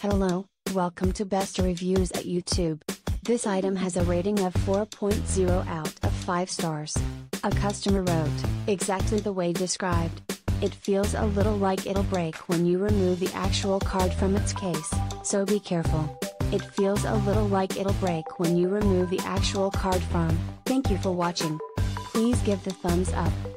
Hello, welcome to Best Reviews at YouTube. This item has a rating of 4.0 out of 5 stars. A customer wrote, exactly the way described. It feels a little like it'll break when you remove the actual card from its case, so be careful. It feels a little like it'll break when you remove the actual card from. Thank you for watching. Please give the thumbs up.